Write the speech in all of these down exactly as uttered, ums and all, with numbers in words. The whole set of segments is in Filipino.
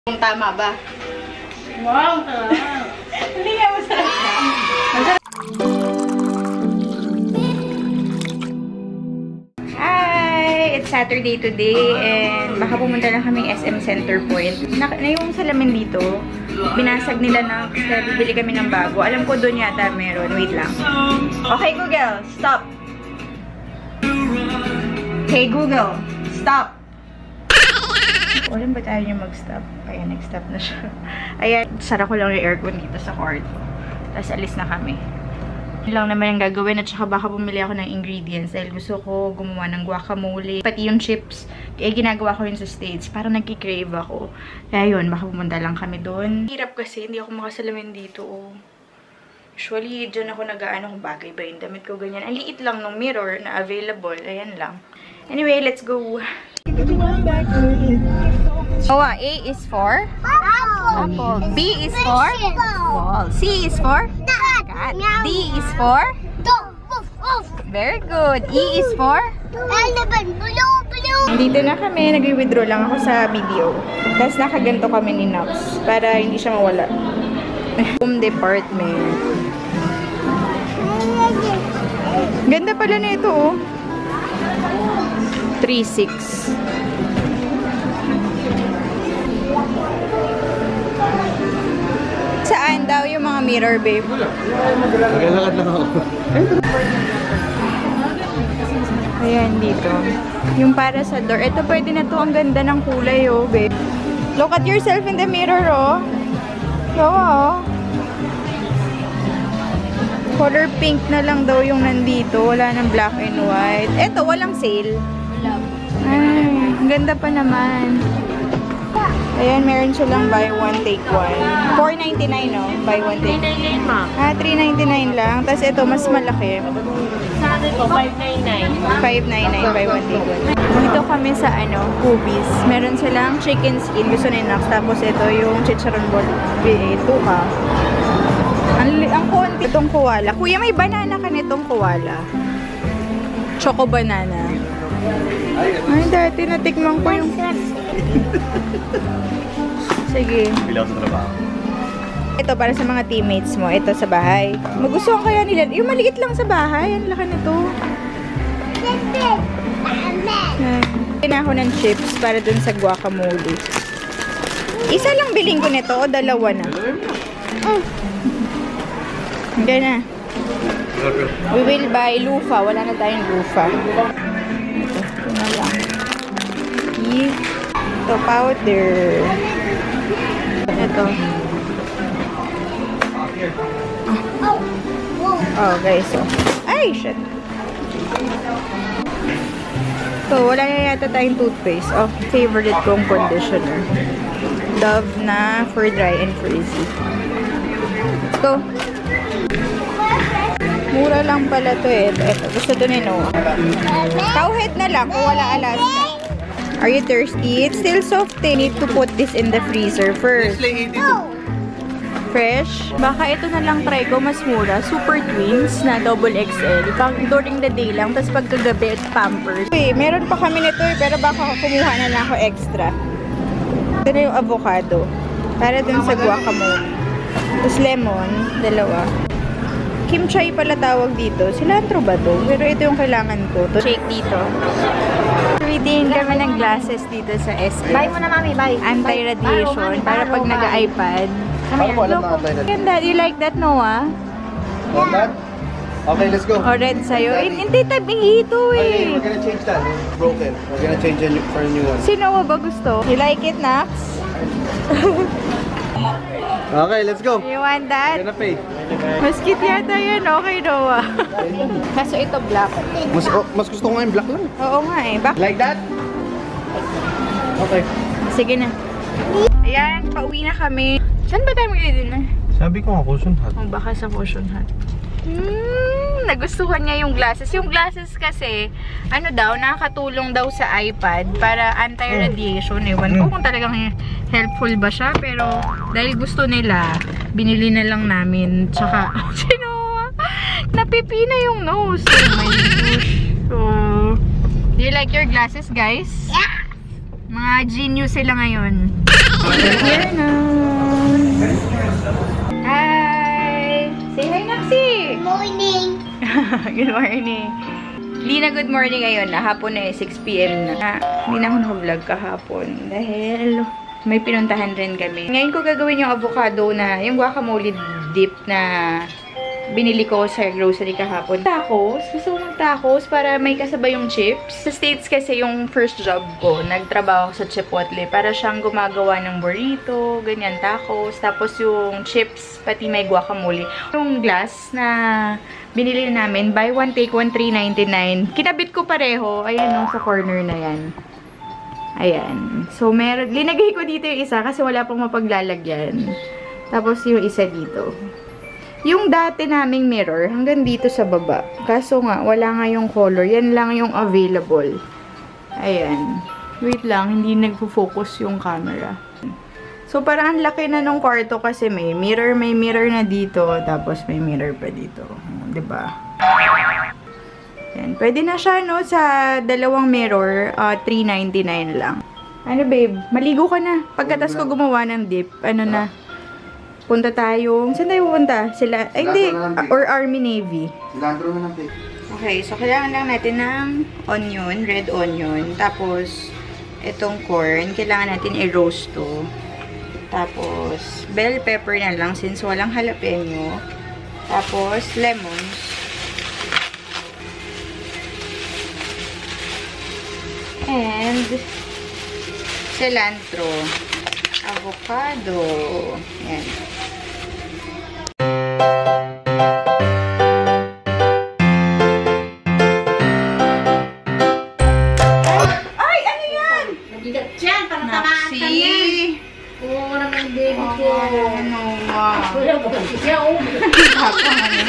Kung tama ba? Wow, talaga. Hindi nga masarap na. Masarap. Hi! It's Saturday today and baka pumunta lang kaming S M Center Point. Na, na yung salamin dito, binasag nila na kasi bibili kami ng bago. Alam ko doon yata meron. Wait lang. Okay, Google. Stop. Hey, Google. Stop. Walang ba tayo niya mag-stop? Ayan, nag-stop na siya. Ayan, sara ko lang yung aircon dito sa kwarto. Tapos alis na kami. Yun lang naman ang gagawin at saka baka bumili ako ng ingredients dahil gusto ko gumawa ng guacamole. Pati yung chips, kaya ginagawa ko yun sa States. Parang nagki-crave ako. Kaya yun, baka pumunta lang kami doon. Hirap kasi, hindi ako makasalamin dito. Oh. Usually, dyan ako nag-aano kung bagay ba yung damit ko, ganyan. Ang liit lang ng mirror na available. Ayan lang. Anyway, let's go. Oh, A is for apple. Apple. B is for ball. C is for cat. D is for dog. Very good. E is for elephant. Dito na kami. Nag-withdraw lang ako sa video. Tapos nakaganto kami ni Nox para hindi siya mawala. Home department. Ganda pala na ito, oh. three six. Saan daw yung mga mirror, babe? Maglalakad lang ako. Ayan, dito. Yung para sa door. Ito, pwede na to. Ang ganda ng kulay, oh, babe. Look at yourself in the mirror, oh. Oo, oh. Color pink na lang daw yung nandito. Wala nang black and white. Ito, walang sale. Ay, ang ganda pa naman. Ayan, meron silang buy one, take one. four ninety-nine, no? Buy one, take one. three ninety-nine, ma. Ah, three ninety-nine lang. Tapos ito, mas malaki. Sa akin ko, five ninety-nine. five ninety-nine, buy one, take one. Dito kami sa, ano, Hubis. Meron silang chicken skin. Gusto ni Nox. Tapos ito, yung chicharon ball. Ito ka. Ang, ang konti. Itong koala. Kuya, may banana ka nitong koala. Choco banana. Ay, dati natikman ko yung... Sige. Bilang sa trabaho. Ito para sa mga teammates mo. Ito sa bahay. Magustuhan kaya nila. Yung maliit lang sa bahay. Ang laki nito. Kina ako ng chips para dun sa guacamole. Isa lang biling ko nito o dalawa na? Oh. Hindi na. We will buy lufa. Wala na tayong lufa. Ito. Ito na lang. Ito, powder. Ito. Oh, guys. Oh. Ay, shit. Ito, wala na yata tayong toothpaste. Oh, favorite kong conditioner. Dove na for dry and frizzy. Ito. Mura lang pala to eh. Ito, gusto to ni Noah. Cowhead na lang kung wala Alaska. Are you thirsty? It's still soft eh. Need to put this in the freezer first. Fresh. Baka ito na lang try ko. Mas mura. Super Twins na double X L. Pang during the day lang. Tapos pagkagabi, Pampers. Okay, meron pa kami nito eh. Pero baka kumuha na lang ako extra. Ito na yung avocado. Para dun sa guacamole. Tapos lemon. Dalawa. Kimchi pala tawag dito. Cilantro ba to? Pero ito yung kailangan ko. To shake dito. Retain kami ng glasses dito sa S M. Buy mo na, mami. Buy. Anti-radiation. Para pag nag-iPad. Ganda. You like that, Noah? Yeah. Okay, let's go. O, red sa'yo. Hindi tabing ito eh. Okay, we're gonna change that. It's broken. We're gonna change it for a new one. Si Noah ba gusto? You like it, Nax? Okay, let's go. You want that? We're gonna pay. Mas cute yata yan. Okay, Noah. Kaso ito black. Mas, oh, mas gusto ko nga yung black lang. Oo nga eh. Bak Like that? Okay. Sige na. Ayan, pauwi na kami. Saan ba tayo mag-dinner? Sabi ko nga, cushion hat. O baka sa cushion hat. Hmm, nagustuhan niya yung glasses. Yung glasses kasi, ano daw, nakakatulong daw sa iPad para anti-radiation. Ewan ko kung talagang helpful ba siya. Pero dahil gusto nila, binili na lang namin. Tsaka, sino? Napipina yung nose. Oh my gosh. So, do you like your glasses, guys? Yeah! Mga genius sila ngayon. We're here now. Hi! Say hi, Naxi! Morning! Good morning. Hindi na good morning ngayon. Hapon na eh, six p m na. Hindi na ako naka-vlog kahapon. Dahil may pinuntahan rin kami. Ngayon ko gagawin yung avocado na, yung guacamole dip na binili ko sa grocery kahapon. Tacos. Gusto ko mag-tacos para may kasabay yung chips. Sa States kasi yung first job ko, nagtrabaho sa Chipotle. Para siyang gumagawa ng burrito, ganyan, tacos. Tapos yung chips, pati may guacamole. Yung glass na binili namin, buy one, take one, three ninety-nine. Kinabit ko pareho. Ayan, no, sa corner na yan. Ayan. So, meron, linagay ko dito yung isa kasi wala pang mapaglalagyan. Tapos yung isa dito. Yung dati naming mirror, hanggang dito sa baba. Kaso nga, wala nga yung color. Yan lang yung available. Ayan. Wait lang, hindi nagpo-focus yung camera. So, parang ang laki na nung kwarto kasi may mirror, may mirror na dito. Tapos may mirror pa dito. Diba? Ayan. Pwede na siya, no? Sa dalawang mirror, uh, three ninety-nine lang. Ano, babe? Maligo ka na. Pagkatas ko gumawa ng dip, ano na? Punta tayo. Saan tayo pupunta? Sila, ay hindi. Or Army Navy. Cilantro na lang, babe. Okay, so kailangan lang natin ng onion, red onion. Tapos, itong corn, kailangan natin i-roast to. Tapos, bell pepper na lang since walang jalapeno. Tapos, lemons. And, cilantro. Avocado. Ayan. Ay! Ano yan? Nabigat yan, para tamaan ka niya. Naxi! Oo naman, baby ko. Ano ba? Wala ba? Siya, oh. Tapang ano.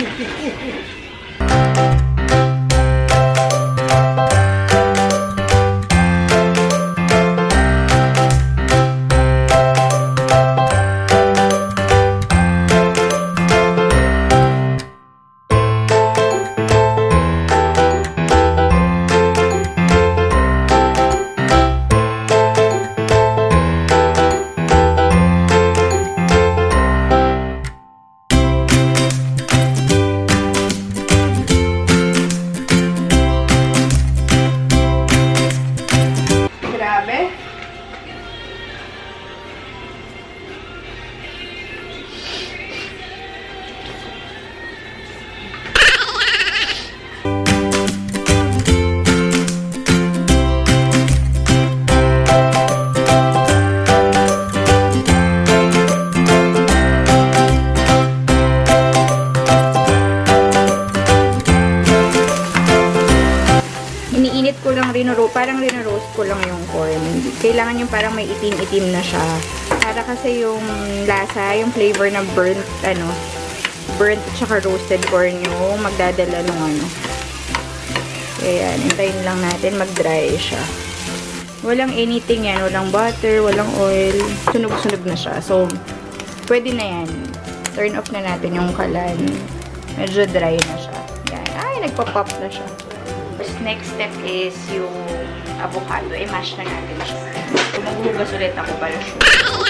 Parang rinaroast ko lang yung corn. Kailangan yung parang may itim-itim na siya. Para kasi yung lasa, yung flavor na burnt, ano, burnt at saka roasted corn yung magdadala ng ano. Kaya, hintayin lang natin mag-dry siya. Walang anything yan. Walang butter, walang oil. Sunog-sunog na siya. So, pwede na yan. Turn off na natin yung kalan. Medyo dry na siya. Yan. Ay, nagpa-pop na siya. Next step is yung avocado. I-mash na natin siya. So, maghuhugas ulit ako para sure.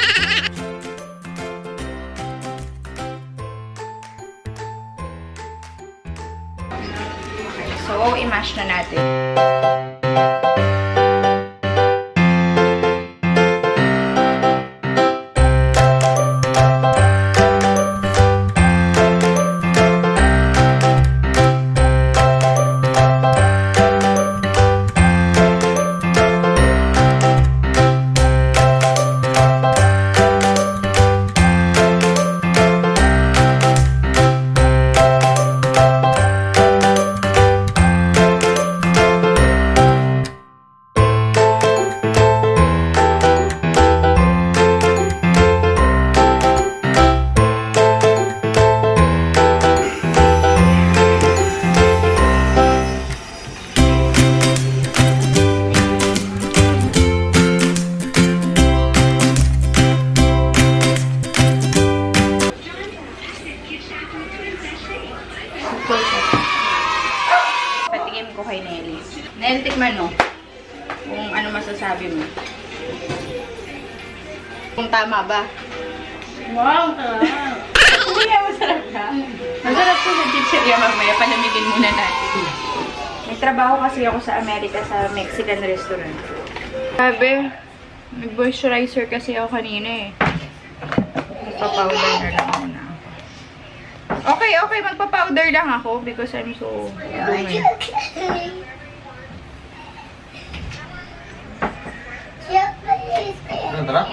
Okay, so i-mash na natin. Patingin ko kay Nelly. Nelly, tikman no. Kung ano masasabi mo. Kung tama ba? Wow, sarap. Hindi nga masarap ka. Masarap ko sa chicheria mamaya. Palamigin muna natin. May trabaho kasi ako sa Amerika sa Mexican restaurant. Sabi, nag-moisturizer kasi ako kanina eh. Magpa-powder na lang muna ako. Okay, okay. Magpa-powder lang ako because I'm so dumi. Ano, tara?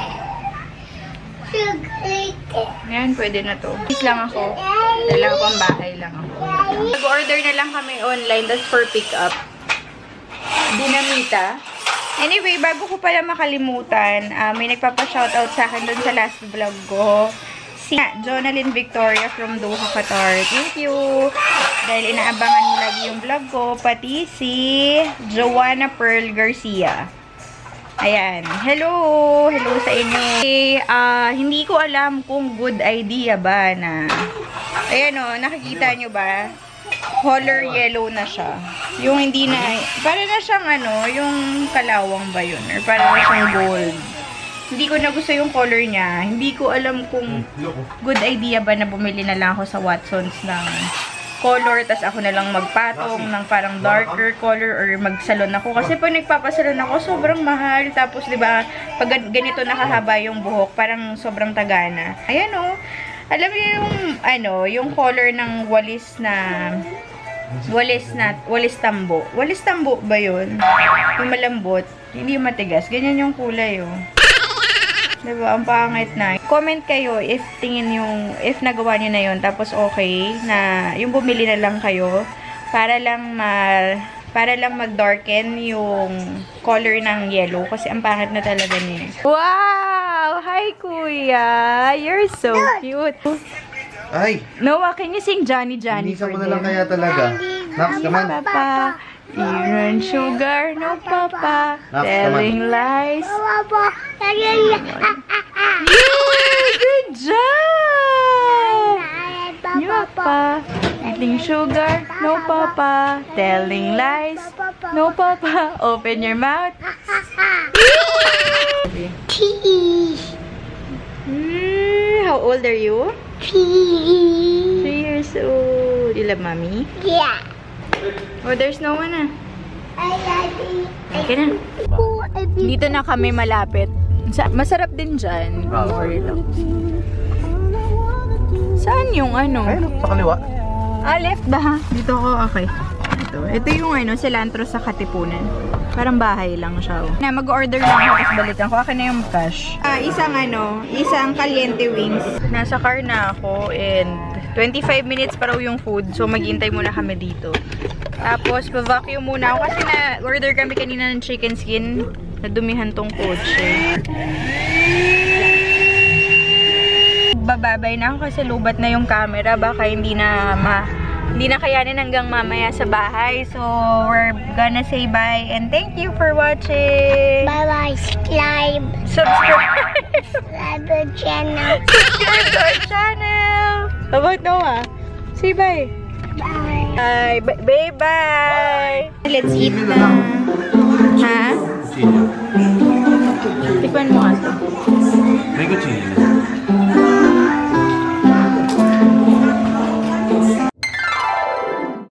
Ayan, pwede na to. Please lang ako. Dala ko ang bahay lang ako. Nag-order na lang kami online. That's for pick-up. Dinamita. Anyway, bago ko pala makalimutan, uh, may nagpapa-shoutout sa akin dun sa last vlog ko. Si Jonalyn Victoria from Doha, Qatar. Thank you! Dahil inaabangan mo lagi yung vlog ko. Pati si Joanna Pearl Garcia. Ayan. Hello! Hello sa inyo. Okay, uh, hindi ko alam kung good idea ba na... Ayan o, nakikita nyo ba? Color yellow na siya. Yung hindi na... Para na siyang ano, yung kalawang ba yun? Or para na siyang gold. Hindi ko na gusto yung color niya. Hindi ko alam kung good idea ba na bumili na lang ako sa Watsons ng color, tas ako na lang magpatong ng parang darker color or magsalon ako. Kasi pag nagpapasalon ako, sobrang mahal. Tapos, di ba, pag ganito nakahaba yung buhok, parang sobrang tagana. Ayan o. Oh. Alam niyo yung, ano, yung color ng walis na, walis na, walis tambo. Walis tambo ba yun? Yung malambot. Hindi yung matigas. Ganyan yung kulay, oh. Diba? Ang pangit na. Comment kayo if tingin yung, if nagawa nyo na yun, tapos okay, na yung bumili na lang kayo, para lang ma, para lang mag-darken yung color ng yellow, kasi ang pangit na talaga niya. Wow! Hi, Kuya! You're so cute! Ay! Noah, can you sing Johnny Johnny Inisa for mo na lang them? kaya talaga. Nax, come on. Papa, Iron sugar, no papa, Nax, telling lies. Papa, Yay! Good job! No papa, eating sugar, no papa, telling lies, no papa. Open your mouth. cheese, Mm, how old are you? cheese. Three years old. You love mommy? Yeah. Oh, there's no one ah. I like it. Okay na. Dito na kami malapit. Sa masarap din dyan. Worry lang. Saan yung ano? Ayun, sa kaliwa. Ah, left ba? Dito ko, okay. Ito. Ito yung ano, cilantro sa Katipunan. Parang bahay lang siya. Oh. Na, mag-order lang ako, tapos balikan ko. Akin na yung cash. Ah, isang ano, isang caliente wings. Nasa car na ako and twenty-five minutes pa raw yung food. So, maghintay muna kami dito. Tapos, pa-vacuum muna ako kasi na-order kami kanina ng chicken skin. Nadumihan tong kotse. Bababay na ako kasi lubat na yung camera. Baka hindi na ma hindi na kayanin hanggang mamaya sa bahay. So, we're gonna say bye and thank you for watching. Bye-bye. Subscribe. Subscribe. Subscribe to channel. Subscribe to our channel. How about Noah? Say bye. Bye. Bye. Bye. Bye. Let's eat na. Ha? Cuchillo. Tikman mo nga. May cuchillo.